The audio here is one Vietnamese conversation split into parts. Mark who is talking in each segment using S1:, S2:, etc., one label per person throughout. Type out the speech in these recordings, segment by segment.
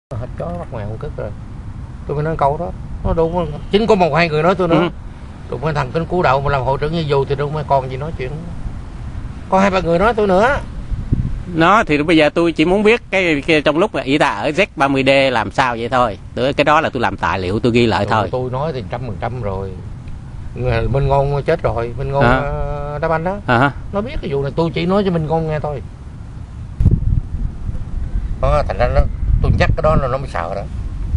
S1: Hết chó bắt mèo không cất rồi. Tôi mới nói câu đó. Nó đúng chính có một hai người nói tôi nữa. Đúng cái thằng Kính Cú Đậu mà làm hội trưởng như dù thì đúng mấy con gì nói chuyện. Có hai ba người nói tôi nữa.
S2: Nó thì bây giờ tôi chỉ muốn biết cái trong lúc ý ta ở Z30D làm sao vậy thôi. Cái đó là tôi làm tài liệu tôi ghi lại thôi.
S1: Tôi nói thì 100% rồi. Minh Ngôn chết rồi, Minh Ngôn đá banh đó. Nó biết cái vụ này, tôi chỉ nói cho Minh Ngôn nghe thôi. Đó, thành ra tôi nhắc cái đó là nó mới sợ đó.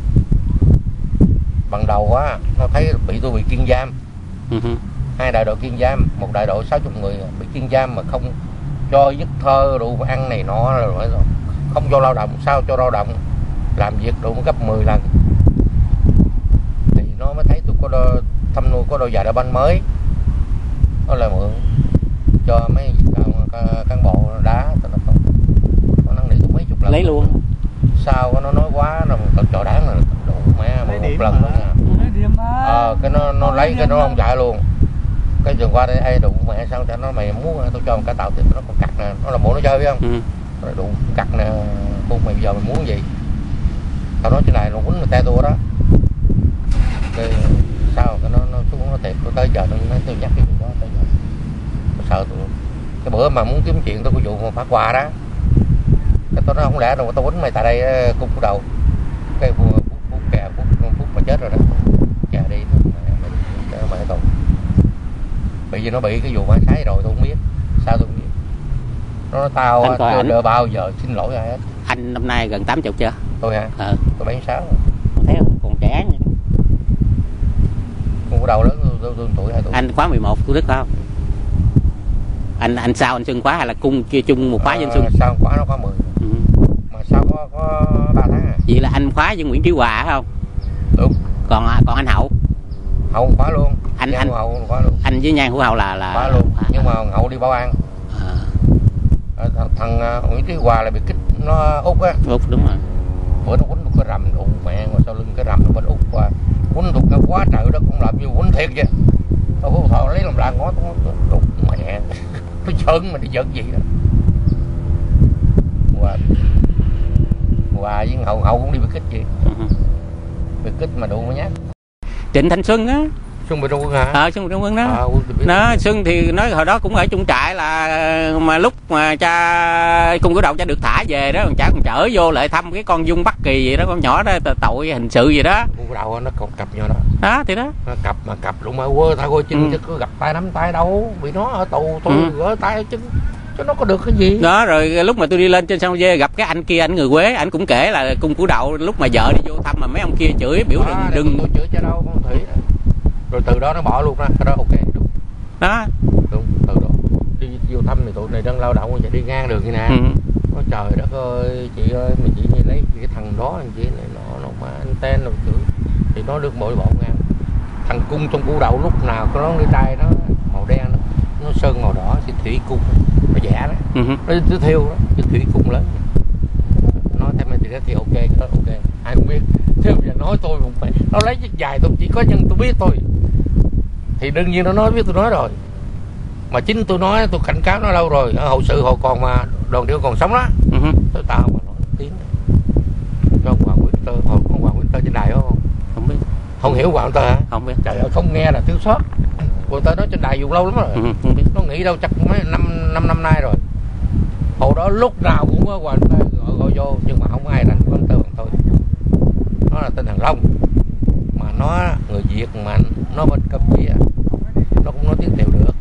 S1: Ban đầu á, nó thấy tôi bị kiên giam. Hai đại đội kiên giam, một đại đội 60 người bị kiên giam mà không cho giấc thơ đủ ăn này nọ rồi, không cho lao động, sao cho lao động, làm việc đủ gấp 10 lần. Thì nó mới thấy tôi có thăm nuôi có đôi giày đá banh mới, nó là mượn cho mấy cán bộ đá, nó năn nỉ tôi mấy chục lần
S2: lấy luôn.
S1: Sao nó nói quá rồi tao trò đáng là đủ mẹ một lần nữa nha. Cái nó lấy cái nó không chạy luôn. Cái trường qua đây ai đủ mẹ sao cho nó mày muốn tôi cho một cái tàu thì nó còn cặt nè, nó là bộ nó chơi phải không? Nó đủ cặt nè, buông mày giờ mày muốn gì? Tao nói trên này nó quýnh người ta tôi đó. Cái sao cái nó xuống nó thiệt, tôi tới giờ tôi nhắc cái vụ đó tới giờ. Tôi sợ tôi. Cái bữa mà muốn kiếm chuyện tôi có vụ mà phát quà đó. Cái tôi nói không lẽ đâu tao quýnh mày tại đây cung của đầu. Cái phút mà chết rồi đó. Kè đi mày tôi. Bởi vì nó bị cái vụ mà sái rồi tôi không biết. Sao tôi không biết. Nó nói tao chưa đợi bao giờ xin lỗi ai hết.
S2: Anh năm nay gần 80 chưa?
S1: Tôi hả? Tôi 76 rồi.
S2: Thấy không? Còn trẻ nha.
S1: Con đầu lớn tôi tuổi 2 tuổi.
S2: Anh khóa 11 Thủ Đức phải không? Anh sao anh Xuân khóa hay là cung kia chung một khóa với anh Xuân?
S1: Sao khóa nó có 10. Mà sao có 3 tháng à?
S2: Vậy là anh khóa với Nguyễn Trí Hòa phải không?
S1: Đúng.
S2: Còn anh Hậu?
S1: Hậu khóa luôn.
S2: Anh
S1: Hậu khóa luôn.
S2: Anh với Nhan Hữu Hậu là
S1: khóa luôn. Nhưng mà Hậu đi Bảo An. Thằng Nguyễn Trí Hòa là bị kích nó út á.
S2: Út đúng rồi.
S1: Bữa nó quýnh cái rầm đụng mẹ mà sau lưng cái rầm nó bên út qua. Quýnh thuộc nó quá trời đó cũng làm như quýnh thiệt vậy. Tao có thọ lấy làm lạ ngó tôi đụng mẹ. Nó giỡn mà đi giỡn gì đó. Hòa với Hậu cũng đi bị kích gì. Bị kích mà đụng mà nhát.
S2: Trịnh Thanh Xuân á.
S1: Xuân Bình Trung Quân hả?
S2: Xuân Bình Trung Quân đó. Nó Xuân thì nói hồi đó cũng ở chung trại là mà lúc mà cha Cung Cửu Đậu cha được thả về đó, cha còn chở vô lại thăm cái con Dung Bắc Kỳ gì đó, con nhỏ đó tội hình sự gì đó.
S1: Cung Cửu Đậu nó còn cặp nhau đó.
S2: Đó thì đó.
S1: Nó cặp đúng mà quơ tay quơ chân chứ có gặp tay nắm tay đâu, bị nó ở tù tôi gỡ tay chân. Chứ nó có được cái gì
S2: đó. Rồi lúc mà tôi đi lên trên sông Dê gặp cái anh kia, anh người Quế, anh cũng kể là Cung Cửu Đậu lúc mà vợ đi vô thăm mà mấy ông kia chửi biểu đừng
S1: tôi chửi cho đâu con Thủy đó. Rồi từ đó nó bỏ luôn đó, cái đó ok đúng.
S2: Đó
S1: đúng, từ đó đi vô thăm thì tụi này đang lao động chạy đi ngang đường như nè. Nó trời đất ơi chị ơi mày chỉ như lấy cái thằng đó anh chị này nó mà anten rồi chửi thì nó được bội bọn ngang. Thằng Cung trong Cửu Đậu lúc nào có nó đi trai nó màu đen nó sơn màu đỏ thì thủy cung nó vẽ đó. Nó thiêu đó cái thủy cung lớn nói theo mình thì ok cái đó ok ai cũng biết. Thế bây giờ nói tôi một mẹ nó lấy chiếc dài tôi chỉ có nhân tôi biết thôi thì đương nhiên nó nói biết tôi nói rồi mà chính tôi nói tôi cảnh cáo nó lâu rồi ở hậu sự hồi còn mà Đoàn Điệu còn sống đó. Tôi tao mà nói tiếng cho Hoàng Winter hồi có Hoàng Winter trên đài không?
S2: Không biết.
S1: Không hiểu Hoàng Winter hả?
S2: Không biết.
S1: Trời ơi không nghe là thiếu sót. Hoàng Winter nói trên đài dùng lâu lắm rồi.
S2: Không biết.
S1: Nó nghĩ đâu chắc mấy năm nay rồi. Hồi đó lúc nào cũng có Hoàng Winter gọi vô nhưng mà không ai rành Hoàng Winter bằng tôi. Nó là tên thằng Long mà nó người Việt mà nó bên Campuchia nó cũng nói tiếng Tèo được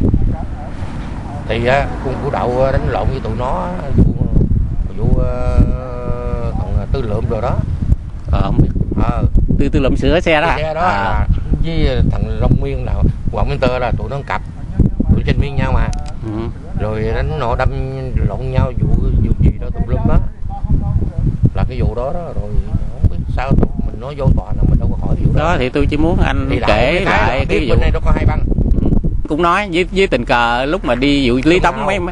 S1: thì Cung Cửu Đậu đánh lộn với tụi nó vụ còn Tư Lượm rồi đó.
S2: Không biết. Tư Lượm sửa xe đó.
S1: Xe đó với thằng Long Nguyên nào Hoàng Minh Tơ là tụi nó cặp tụi trên miên nhau mà. Rồi đánh nọ đâm lộn nhau vụ gì đó tụm lum đó là cái vụ đó rồi không biết sao mình nói vô tòa là mình đâu có hỏi vụ đó.
S2: Thì tôi chỉ muốn anh kể lại cái vụ
S1: này nó có hai băng.
S2: Cũng nói với tình cờ lúc mà đi vụ Lý Tống mấy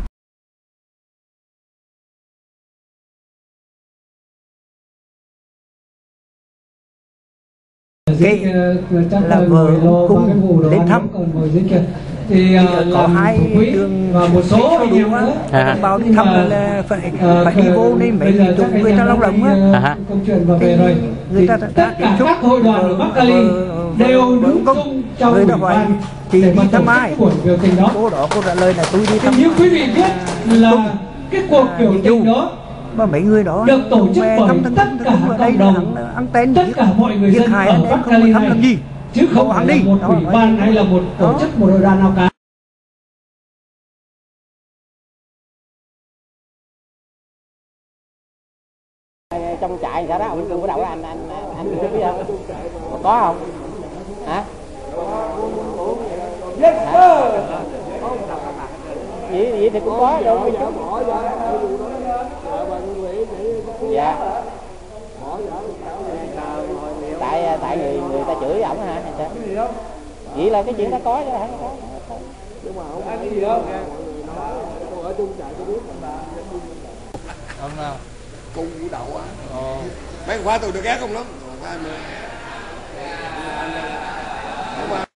S3: cái là vừa cung đến thăm thì
S4: có hai trường
S3: và một số anh em nữa
S4: bảo đi thăm là phải đi vô đi mấy chục người ta lao động á,
S3: công chuyện và về rồi
S4: người ta
S3: tất cả các hội đoàn ở Bắc Cali đều đứng chung trong
S4: người ta hỏi chị đi thăm ai,
S3: buổi biểu tình đó.
S4: cô đó cô trả lời là tôi đi thăm.
S3: Như quý vị biết là cái cuộc biểu tình đó
S4: mà mấy người đó
S3: được tổ chức bởi tất cả cộng đồng, tất cả mọi người dân ở Bắc Cali này, chứ không phải là một ủy ban hay là một tổ chức, một hội đoàn nào cả.
S2: Trong trại sao đó ông có đậu anh biết không? Có không? Hả? Vậy thì cũng có rồi. Dạ. Tại người ta chửi ổng hả hay sao? Vậy là cái chuyện đó có chứ hả? Nhưng mà không phải gì đâu. Tôi ở chung trại tôi biết.
S1: Không nào. Cung vũ đậu á. Mấy khóa tôi được ghét không lắm.